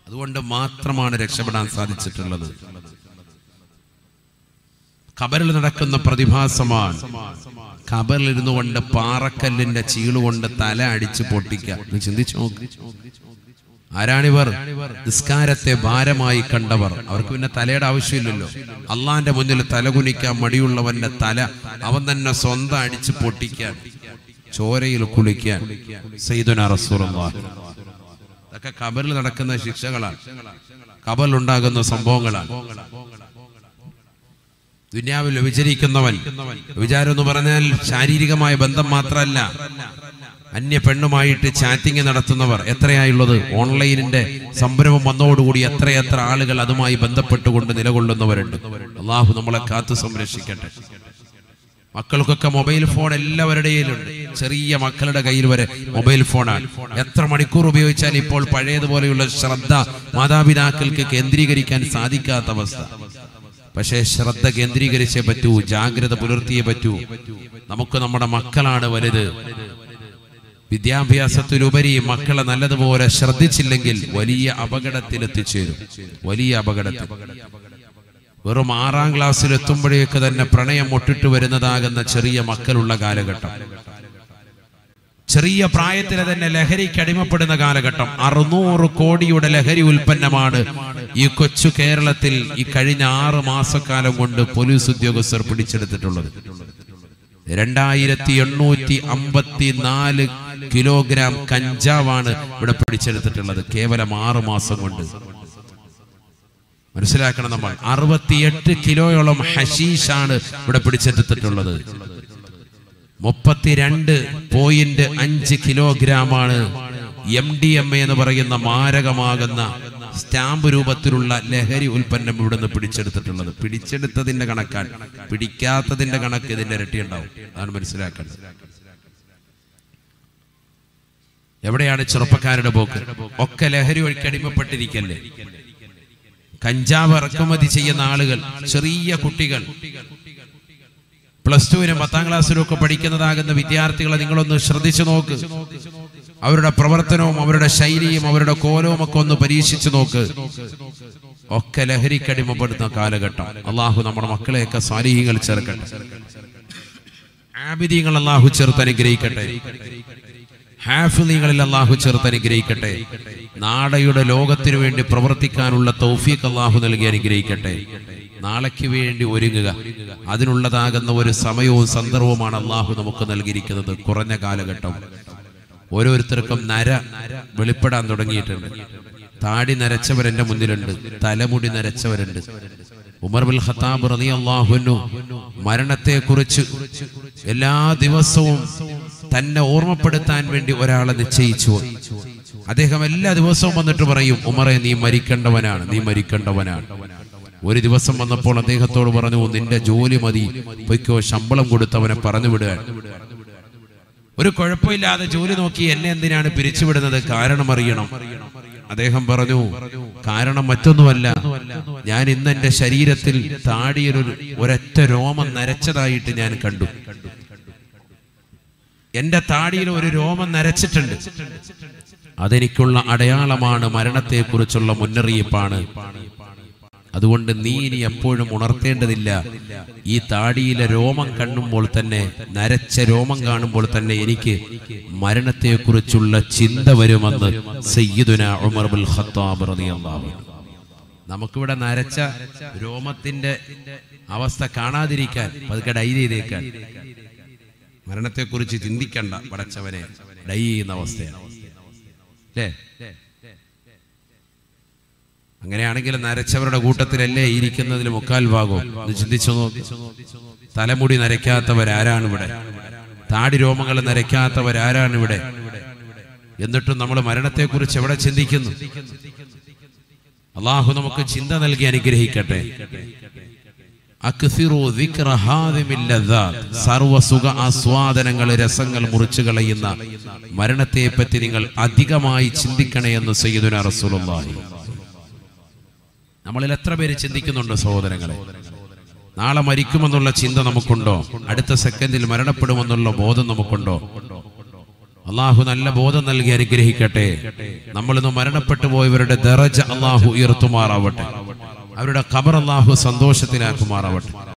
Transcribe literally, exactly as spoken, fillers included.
അതുകൊണ്ട് മാത്രമാണ് രക്ഷപ്പെടാൻ സാധിച്ചിട്ടുള്ളത്. ഖബറിൽ നടക്കുന്ന പ്രതിഭാസമാണ്. ഖബറിലിരുന്നു കൊണ്ട് പാറക്കല്ലിന്റെ ചീളുകൊണ്ട് തല അടിച്ച് പൊട്ടിക്കുക. ചിന്തിച്ചു നോക്ക്. ആരാണിവർ? നിസ്കാരത്തെ ഭാരമായി കണ്ടവർ. അവർക്ക് പിന്നെ തലയുടെ ആവശ്യമില്ലല്ലോ. അള്ളാന്റെ മുന്നിൽ തലകുനിക്കാൻ മടിയുള്ളവന്റെ തല അവൻ തന്നെ സ്വന്തം അടിച്ച് പൊട്ടിക്കാൻ, ചോരയിൽ കുളിക്കാൻ. സയ്യിദുനാ റസൂലുള്ളാഹി. ഇതൊക്കെ ഖബറിൽ നടക്കുന്ന ശിക്ഷകളാണ്, ഖബറിലുണ്ടാകുന്ന സംഭവങ്ങളാണ്. ദുനിയാവിൽ വിചരിക്കുന്നവൻ, വിചാരം എന്ന് പറഞ്ഞാൽ ശാരീരികമായ ബന്ധം മാത്രമല്ല, അന്യ പെണ്ണുമായിട്ട് ചാറ്റിംഗ് നടത്തുന്നവർ എത്രയായുള്ളത്. ഓൺലൈനിന്റെ സംരംഭം വന്നതോടുകൂടി എത്രയെത്ര ആളുകൾ അതുമായി ബന്ധപ്പെട്ടുകൊണ്ട് നിലകൊള്ളുന്നവരുണ്ട്. അള്ളാഹു നമ്മളെ കാത്തു സംരക്ഷിക്കട്ടെ. മക്കൾക്കൊക്കെ മൊബൈൽ ഫോൺ എല്ലാവരുടെയിലുണ്ട്. ചെറിയ മക്കളുടെ കയ്യിൽ വരെ മൊബൈൽ ഫോണാണ്. എത്ര മണിക്കൂർ ഉപയോഗിച്ചാൽ ഇപ്പോൾ പഴയതുപോലെയുള്ള ശ്രദ്ധ മാതാപിതാക്കൾക്ക് കേന്ദ്രീകരിക്കാൻ സാധിക്കാത്ത അവസ്ഥ. പക്ഷേ ശ്രദ്ധ കേന്ദ്രീകരിച്ചേ പറ്റൂ, ജാഗ്രത പുലർത്തിയേ പറ്റൂ. നമുക്ക് നമ്മുടെ മക്കളാണ് വലുത്. വിദ്യാഭ്യാസത്തിലുപരി മക്കളെ നല്ലതുപോലെ ശ്രദ്ധിച്ചില്ലെങ്കിൽ വലിയ അപകടത്തിൽ എത്തിച്ചേരും. വലിയ അപകടത്തിൽ. വെറും ആറാം ക്ലാസ്സിൽ എത്തുമ്പോഴേക്ക് തന്നെ പ്രണയം ഒട്ടിട്ട് വരുന്നതാകുന്ന ചെറിയ മക്കളുള്ള കാലഘട്ടം, ചെറിയ പ്രായത്തിലെ തന്നെ ലഹരിക്ക് അടിമപ്പെടുന്ന കാലഘട്ടം. അറുന്നൂറ് കോടിയുടെ ലഹരി ഉൽപ്പന്നമാണ് ഈ കൊച്ചു കേരളത്തിൽ ഈ കഴിഞ്ഞ ആറ് മാസക്കാലം കൊണ്ട് പോലീസ് ഉദ്യോഗസ്ഥർ പിടിച്ചെടുത്തിട്ടുള്ളത്. രണ്ടായിരത്തി എണ്ണൂറ്റി അമ്പത്തി നാല് കിലോഗ്രാം കഞ്ചാവാണ് ഇവിടെ പിടിച്ചെടുത്തിട്ടുള്ളത് കേവലം ആറ് മാസം കൊണ്ട്. മനസ്സിലാക്കണം നമ്മൾ. അറുപത്തിയെട്ട് കിലോയോളം ഹഷീഷാണ് ഇവിടെ പിടിച്ചെടുത്തിട്ടുള്ളത്. മുപ്പത്തിരണ്ട് പോയിന്റ് അഞ്ച് കിലോഗ്രാമാണ് എം ഡി എം എ എന്ന് പറയുന്ന മാരകമാകുന്ന സ്റ്റാമ്പ് രൂപത്തിലുള്ള ലഹരി ഉൽപ്പന്നം ഇവിടുന്ന് പിടിച്ചെടുത്തിട്ടുള്ളത്. പിടിച്ചെടുത്തതിന്റെ കണക്കാൻ, പിടിക്കാത്തതിന്റെ കണക്ക് ഇതിന്റെ ഇരട്ടി ഉണ്ടാവും. അതാണ് മനസ്സിലാക്കേണ്ടത്. എവിടെയാണ് ചെറുപ്പക്കാരുടെ പോക്ക്? ഒക്കെ ലഹരി വഴിക്ക് അടിമപ്പെട്ടിരിക്കല്ലേ. കഞ്ചാവ് ഇറക്കുമതി ചെയ്യുന്ന ആളുകൾ, ചെറിയ കുട്ടികൾ, പ്ലസ് ടുവിനും പത്താം ക്ലാസ്സിലും ഒക്കെ പഠിക്കുന്നതാകുന്ന വിദ്യാർത്ഥികളെ നിങ്ങളൊന്ന് ശ്രദ്ധിച്ചു നോക്ക്. അവരുടെ പ്രവർത്തനവും അവരുടെ ശൈലിയും അവരുടെ കോലവും ഒക്കെ ഒന്ന് പരീക്ഷിച്ചു നോക്ക്. ഒക്കെ ലഹരിക്കടിമപ്പെടുന്ന കാലഘട്ടം. അള്ളാഹു നമ്മുടെ മക്കളെയൊക്കെ സാലിഹീങ്ങൾ ചേർക്കട്ടെ, ആബിദീങ്ങൾ അള്ളാഹു ചേർത്ത് അനുഗ്രഹിക്കട്ടെ, ഹാഫിളീങ്ങളിൽ അള്ളാഹു ചേർത്ത് അനുഗ്രഹിക്കട്ടെ. നാളെയുടെ ലോകത്തിനു വേണ്ടി പ്രവർത്തിക്കാനുള്ള തൗഫീഖ് അള്ളാഹു നൽകി അനുഗ്രഹിക്കട്ടെ. നാളേക്ക് വേണ്ടി ഒരുങ്ങുക, അതിനുള്ളതാകുന്ന ഒരു സമയവും സന്ദർഭവുമാണ് അള്ളാഹു നമുക്ക് നൽകിയിരിക്കുന്നത്. കുറഞ്ഞ കാലഘട്ടം. ഓരോരുത്തർക്കും നര വെളിപ്പെടാൻ തുടങ്ങിയിട്ടുണ്ട്. താടി നരച്ചവരെന്റെ മുന്നിലുണ്ട്, തലമുടി നരച്ചവരുണ്ട്. ഉമർ ബിൻ ഖത്താബ് റളിയല്ലാഹു അൻഹു മരണത്തെക്കുറിച്ച് എല്ലാ ദിവസവും തന്നെ ഓർമ്മപ്പെടുത്താൻ വേണ്ടി ഒരാളെ നിശ്ചയിച്ചു. അദ്ദേഹം എല്ലാ ദിവസവും വന്നിട്ട് പറയും, ഉമറെ നീ മരിക്കേണ്ടവനാണ്, നീ മരിക്കേണ്ടവനാണ്. ഒരു ദിവസം വന്നപ്പോൾ അദ്ദേഹത്തോട് പറഞ്ഞു, നിന്റെ ജോലി മതി, പൊയ്ക്കോ, ശമ്പളം കൊടുത്തവനെ പറഞ്ഞു വിടുക. ഒരു കുഴപ്പമില്ലാതെ ജോലി നോക്കി എന്നെ എന്തിനാണ് പിരിച്ചുവിടുന്നത്? കാരണം അറിയണം. അദ്ദേഹം പറഞ്ഞു, കാരണം മറ്റൊന്നുമല്ല, ഞാൻ ഇന്ന് എന്റെ ശരീരത്തിൽ താടിയൊരു ഒരൊറ്റ രോമം നരച്ചതായിട്ട് ഞാൻ കണ്ടു. എന്റെ താടിയിൽ ഒരു രോമം നരച്ചിട്ടുണ്ട്. അതെനിക്കുള്ള അടയാളമാണ്, മരണത്തെക്കുറിച്ചുള്ള മുന്നറിയിപ്പാണ്. അതുകൊണ്ട് നീ ഇനി എപ്പോഴും ഉണർത്തേണ്ടതില്ല. ഈ താടിയിലെ രോമം കാണുമ്പോൾ തന്നെ, നരച്ച രോമം കാണുമ്പോൾ തന്നെ എനിക്ക് മരണത്തെക്കുറിച്ചുള്ള ചിന്ത വരുമെന്ന് സയ്യിദുനാ ഉമർ ബിൻ ഖത്താബ് റളിയല്ലാഹു അൻഹു. നമുക്കിവിടെ നരച്ച രോമത്തിന്റെ അവസ്ഥ കാണാതിരിക്കാൻ പതുക്കെ ഡൈരി ചെയ്തേക്കാൻ, മരണത്തെക്കുറിച്ച് ചിന്തിക്കണ്ട പടച്ചവനെ, ഡൈ ചെയ്യുന്ന അവസ്ഥയാണ് അല്ലേ? അങ്ങനെയാണെങ്കിൽ നരച്ചവരുടെ കൂട്ടത്തിലല്ലേ ഇരിക്കുന്നതിൽ മുക്കാൽ ഭാഗവും ഒന്ന് ചിന്തിച്ചു നോക്കി. തലമുടി നരയ്ക്കാത്തവരാരാണ് ഇവിടെ? താടി രോമങ്ങൾ നരയ്ക്കാത്തവരാരാണ് ഇവിടെ? എന്നിട്ടും നമ്മൾ മരണത്തെക്കുറിച്ച് എവിടെ ചിന്തിക്കുന്നു? അള്ളാഹു നമുക്ക് ചിന്ത നൽകി അനുഗ്രഹിക്കട്ടെ. സർവസുഖ ആസ്വാദനങ്ങൾ, രസങ്ങൾ മുറിച്ചു കളയുന്ന മരണത്തെ പറ്റി നിങ്ങൾ അധികമായി ചിന്തിക്കണേ എന്ന് സയ്യിദുനാ റസൂലുള്ളാഹി. നമ്മളിൽ എത്ര പേര് ചിന്തിക്കുന്നുണ്ടോ സഹോദരങ്ങളെ? നാളെ മരിക്കുമെന്നുള്ള ചിന്ത നമുക്കുണ്ടോ? അടുത്ത സെക്കൻഡിൽ മരണപ്പെടുമെന്നുള്ള ബോധം നമുക്കുണ്ടോ? അള്ളാഹു നല്ല ബോധം നൽകി അനുഗ്രഹിക്കട്ടെ. നമ്മളിന്ന് മരണപ്പെട്ടു പോയവരുടെ ദറജ അള്ളാഹു ഉയർത്തുമാറാവട്ടെ. അവരുടെ ഖബർ അള്ളാഹു സന്തോഷത്തിലാക്കുമാറാവട്ടെ.